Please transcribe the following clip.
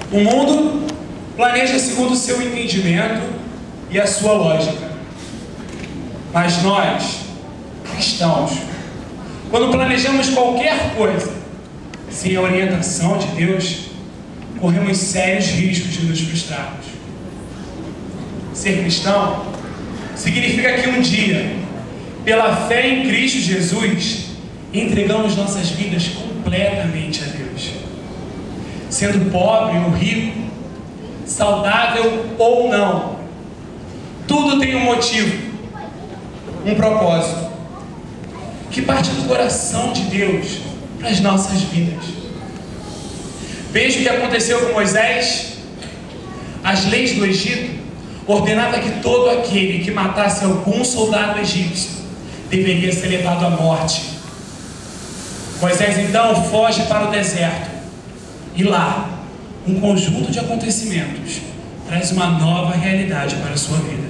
O mundo planeja segundo o seu entendimento e a sua lógica. Mas nós, cristãos, quando planejamos qualquer coisa sem a orientação de Deus, corremos sérios riscos de nos frustrarmos. Ser cristão significa que um dia, pela fé em Cristo Jesus, entregamos nossas vidas completamente a Deus. Sendo pobre ou rico, saudável ou não, tudo tem um motivo, um propósito, que parte do coração de Deus para as nossas vidas. Veja o que aconteceu com Moisés. As leis do Egito ordenavam que todo aquele que matasse algum soldado egípcio deveria ser levado à morte. Moisés então foge para o deserto, e lá, um conjunto de acontecimentos traz uma nova realidade para a sua vida.